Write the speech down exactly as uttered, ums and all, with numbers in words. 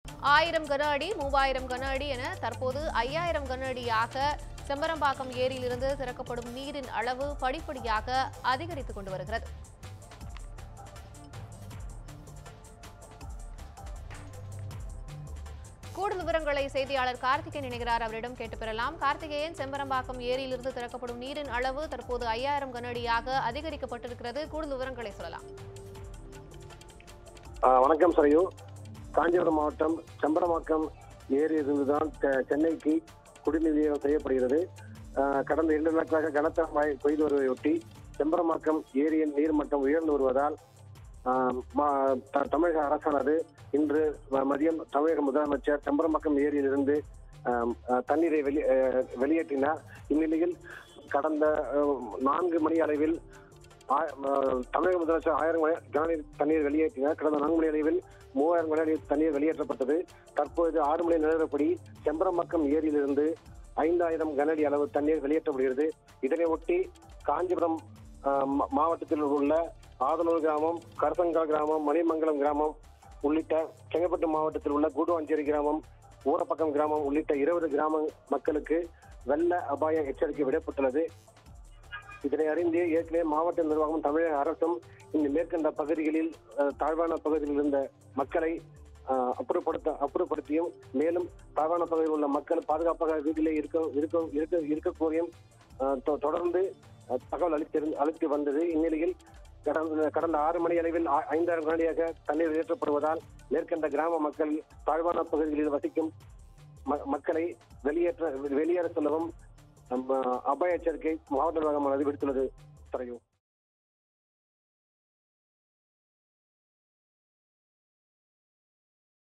ஆயிரம் கன அடி மூவாயிரம் கன அடி என தற்போது ஐயாயிரம் கன அடியாக செம்பரம்பாக்கம் ஏரியிலிருந்து திறக்கப்படும் நீரின் அளவு படிப்படியாக அதிகரித்துக் கொண்டு வருகிறது. கூடுதல் விவரங்களை செய்தியாளர் கார்த்திகேயன் இணைகிறார். அவரிடம் கேட்டு பெறலாம். கார்த்திகேயன், செம்பரம்பாக்கம் ஏரியிலிருந்து திறக்கப்படும் நீரின் அளவு தற்போது ஐயாயிரம் கன அடியாக அதிகரிக்கப்பட்டிருக்கிறது. கூடுதல் விவரங்களை சொல்லலாம். வணக்கம் சரையு. காஞ்சிபுரம் மாவட்டம் செம்பரம்பாக்கம் ஏரியிலிருந்துதான் சென்னைக்கு குடிநீர் விநியோகம் செய்யப்படுகிறது. கடந்த இரண்டு நாட்களாக கனத்த மழை பெய்து வருவதையொட்டி செம்பரம்பாக்கம் ஏரியின் நீர்மட்டம் உயர்ந்து வருவதால் தமிழக அரசானது இன்று மதியம் தமிழக முதலமைச்சர் செம்பரம்பாக்கம் ஏரியிலிருந்து தண்ணீரை வெளி வெளியேற்றினார். இந்நிலையில் கடந்த நான்கு மணி அளவில் தமிழக முதலமைச்சர் ஆயிரம் கனஅடி தண்ணீர் வெளியேற்றினார். கடந்த நான்கு மணி அளவில் மூவாயிரம் கனஅடி தண்ணீர் வெளியேற்றப்பட்டது. தற்போது ஆறு மணி நிலவரப்படி செம்பரம்பாக்கம் ஏரியிலிருந்து ஐந்தாயிரம் கனஅடி அளவு தண்ணீர் வெளியேற்றப்படுகிறது. இதனை ஒட்டி காஞ்சிபுரம் மாவட்டத்தில் உள்ள ஆதனூர் கிராமம், கரசங்கால் கிராமம், மணிமங்கலம் கிராமம் உள்ளிட்ட செங்கல்பட்டு மாவட்டத்தில் உள்ள கூடுவாஞ்சேரி கிராமம், ஊரப்பக்கம் கிராமம் உள்ளிட்ட இருபது கிராம மக்களுக்கு வெள்ள அபாய எச்சரிக்கை விடப்பட்டுள்ளது. இதனை அறிந்து ஏற்கனவே மாவட்ட நிர்வாகம் தமிழக அரசும் இந்த மேற்கண்ட பகுதிகளில் தாழ்வான பகுதியில் இருந்த மக்களை அப்புறப்படுத்த அப்புறப்படுத்தியும் மேலும் தாழ்வான பகுதியில் உள்ள மக்கள் பாதுகாப்பாக வீட்டிலே இருக்க இருக்க இருக்க கோரியும் தொடர்ந்து தகவல் அளித்து அளித்து வந்தது. இந்நிலையில் கடந்த கடந்த ஆறு மணி அளவில் ஐந்தாயிரம் கனஅடியாக தண்ணீர் வெளியேற்றப்படுவதால் மேற்கண்ட கிராம மக்கள் தாழ்வான பகுதிகளில் வசிக்கும் மக்களை வெளியேற்ற வெளியேற சொல்லவும் அபாய எச்சரிக்கை மாவட்ட நிர்வாகமானது விடுத்துள்ளது. தரையும்